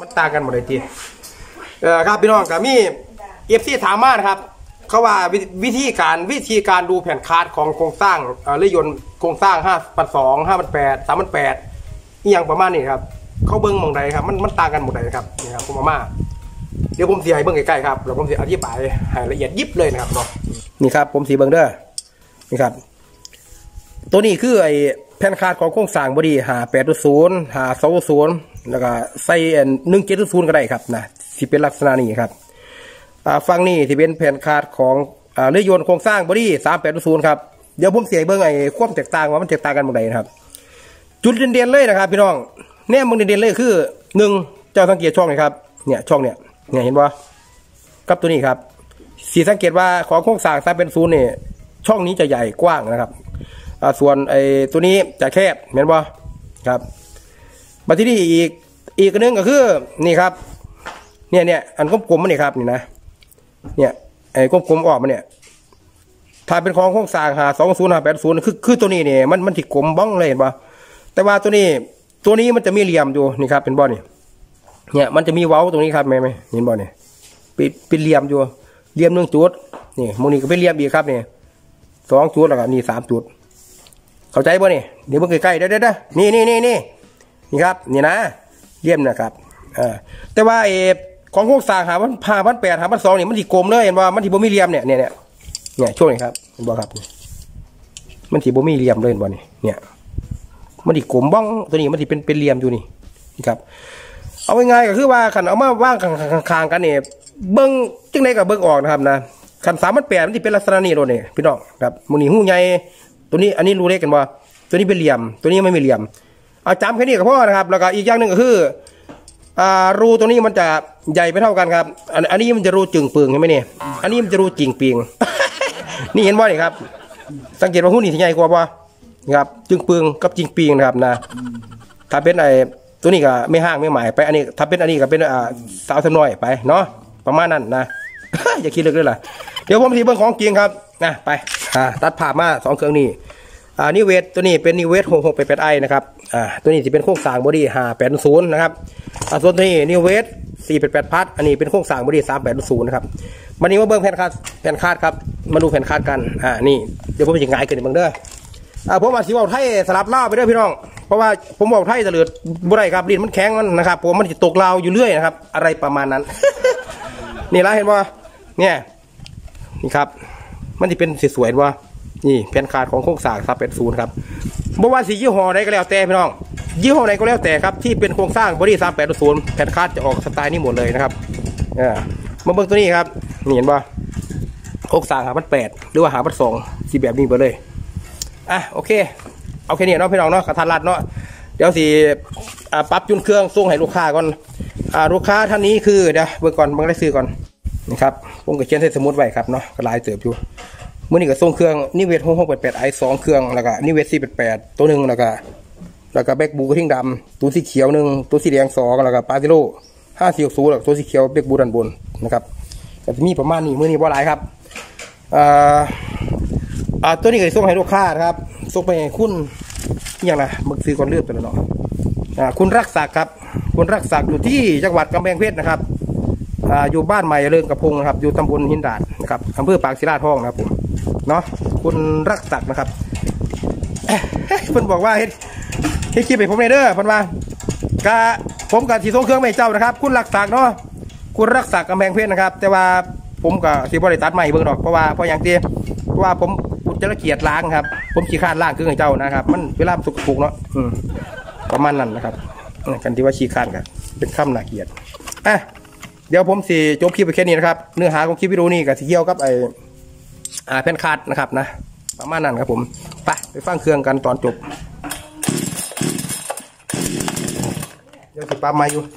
ต่างกันหมดเลยทีครับพี่น้องกับมีFCถามมานะครับเขาว่าวิธีการดูแผ่นคาร์ดของโครงสร้างเรือยนต์โครงสร้าง5,200 5,800 3,800นี่อย่างประมาณนี้ครับเขาเบิ้งมองใดครับมันต่างกันหมดเลยครับนี่ครับผมมาเดี๋ยวผมสีให้เบิ้งใกล้ๆครับแล้วผมสีอธิบายให้ละเอียดยิบเลยนะครับเนาะนี่ครับผมสีเบิ้งเด้อนี่ครับตัวนี้คือไอ้แผ่นคาร์ดของโครงสร้างบอดี้58.0 52.0แล้วก็ใส่17.0ก็ได้ครับนะที่เป็นลักษณะนี้ครับฟังนี่ที่เป็นแผ่นคาร์ดของเรือยนต์โครงสร้างบอดี้38.0ครับเดี๋ยวผมเสียเบิ้งไอ้ความแตกต่างว่ามันแตกต่างกันหมดเลยนะครับจุดเด่นๆเลยนะครับพี่น้องเนี่ยมึงเด่นๆเลยคือ1เจ้าสังเกตช่องนี่ครับเนี่ยช่องเนี่ยเห็นป่ะกับตัวนี้ครับสีสังเกตว่าของโครงสร้าง3.0เนี่ยช่องนี้จะใหญ่กว้างนะครับส่วนไอ้ตัวนี้จะแคบเห็นป่ะครับมาที่นี่อีกนึงก็คือนี่ครับเนี่ยอันกลมๆมันนี่ครับนี่นะเนี่ยไอ้กลมๆออกมาเนี่ยถ้าเป็นของโครงสร้าง520 580คือตัวนี้เนี่ยมันที่กลมบ้องเลยเห็นป่ะแต่ว่าตัวนี้มันจะมีเหลี่ยมอยู่นี่ครับเป็นบ่อนี่เนี่ยมันจะมีเว้าตรงนี้ครับไหมเห็นบ่อนี่เป็นเหลี่ยมอยู่เหลี่ยม1จุดนี่มงนี่ก็เป็นเหลี่ยมอีกครับนี่2จุดแล้วก็นี่3จุดเข้าใจบ่นี่เดี๋ยวเบิ่งใกล้ๆเด้อนี่ครับนี่นะเหลี่ยมนะครับแต่ว่าของโครงสร้าง5,800 5,200นี่มันที่กลมเลยเห็นบ่มันที่บ่มีเหลี่ยมเนี่ยช่วงนี้ครับเห็นบ่ครับมันที่บ่มีเหลี่ยมเลยเห็นบ่นี่เนี่ยมันที่กลมบ้องตัวนี้มันที่เป็นเหลี่ยมอยู่นี่ครับเอาง่ายๆก็คือว่าขันเอามาว่างข้างๆกันเนี่ยเบิ้งจึงได้กับเบิ้งออกนะครับนะขัน3,800มันที่เป็นลักษณะนี้โดนเนี่ยพี่น้องครับมันนี่หูใหญ่ตัวนี้อันนี้รูเล็กกันว่าตัวนี้เป็นเหลี่ยมตัวนี้ไม่มีเหลี่ยมเอาจำแค่นี้ก็พอนะครับแล้วก็อีกอย่างหนึ่งก็คือรูตัวนี้มันจะใหญ่ไม่เท่ากันครับอันนี้มันจะรูจึงปืงใช่ไหมเนี่ยอันนี้มันจะรูจิงปีง นี่เห็นว่านี่ครับสังเกตว่าหูนี่ที่ใหญ่กว่าป่ะครับจึงปืงกับจิงปีงนะครับนะถ้าเป็นไอ้ตัวนี้ก็ไม่ห้างไม่หมายไปอันนี้ถ้าเป็นอันนี้ก็เป็นสาวสน้อยไปเนาะประมาณนั้นนะ อย่าคิดลึกเลยล่ะเดี๋ยวผมทีเบื้องของจริงครับนะไปตัดผ่ามา2เครื่องนี้นิเวศตัวนี้เป็นนิเวศ6688iนะครับตัวนี้จะเป็นโครงสร้างบอดี้580นะครับส่วนตัวนี้นิเวศ488พัทอันนี้เป็นโครงสร้างบอดี้380นะครับวันนี้มาเบื้องแผ่นคาดครับมาดูแผ่นคาดกันนี่เดี๋ยวผมจะง่ายเกินเบื้องเด้อผมอาจจะบอกไทยสลับเล่าไปด้วยพี่น้องเพราะว่าผมบอกไทยจะเหลือบุไรครับดินมันแข็งมันนะครับผมมันจะตกลาวอยู่เรื่อยนะครับอะไรประมาณนั้น นี่ละเห็นว่าเนี่ยนี่ครับมันจะเป็นสวยๆว่านี่แผ่นคาดของโครงสร้าง380ครับบอกว่าสียี่ห้อใดก็แล้วแต่พี่น้องยี่ห้อใดก็แล้วแต่ครับที่เป็นโครงสร้างบอดี้380แผ่นคาดจะออกสไตล์นี้หมดเลยนะครับมาเบิ่งตัวนี้ครับนี่เห็นว่าโครงสร้าง5,800หรือว่า5,200สีแบบนี้ไปเลยโอเคเอาแค่นี้เนาะพี่น้องเนาะกระทันรัดเนาะเดี๋ยวสิปรับจุนเครื่องส่งให้ลูกค้าก่อนลูกค้าท่านนี้คือเดี๋ยวเบิ่งก่อนเบิ่งได้ซื้อก่อนนะครับผมก็เขียนใส่สมุดไว้ครับเนาะก็ลายเติบอยู่เมื่อนี้ก็ส่งเครื่องนิเวศ6688i 2เครื่องแล้วก็นิเวศ488ตัวหนึ่งแล้วก็แบกบูกระทิ่งดำตัวสีเขียวหนึ่งตัวสีแดง2แล้วก็ปาติโร่5460แล้วตัวสีเขียวแบกบูด้านบนนะครับก็จะมีประมาณนี้มื่อนี้บ่หลายครับตัวนี้ก็ส่งให้ลูกค้าครับส่งไปให้คุณอย่างนะมึกซื้อก่อนเลือกไปแล้วเนาะคุณรักษาครับคุณรักษาอยู่ที่จังหวัดกำแพงเพชรนะครับอยู่บ้านใหม่เริงกระพงนะครับอยู่ตำบลหินดาดนะครับอำเภอปากศิลาทองนะครับผมเนาะคุณรักษานะครับเพิ่นบอกว่าเฮ็ดคลิปให้ผมเด้อเพิ่นว่ากะผมกับสีส่งเครื่องให้เจ้านะครับคุณรักษาเนาะคุณรักษากำแพงเพชรนะครับแต่ว่าผมกับสีบริตัดใหม่เบิ่งดอกเพราะอย่างที่เพราะว่าผมจะละเกียดล้างครับผมขี้คาดล้างเครื่องให้เจ้านะครับมันเวลาสุกปุกเนาะประมาณนั้นนะครับกันที่ว่าขี้คาดกันเป็นข้ามนาเกียดเดี๋ยวผมสิจบคลิปไปแค่นี้นะครับเนื้อหาของคลิปวิดีโอนี้กับสีเกี่ยวกับแผ่นคาดนะครับนะประมาณนั้นครับผมไปฟังเครื่องกันตอนจบเดี๋ยวสิปั๊มมาอยู่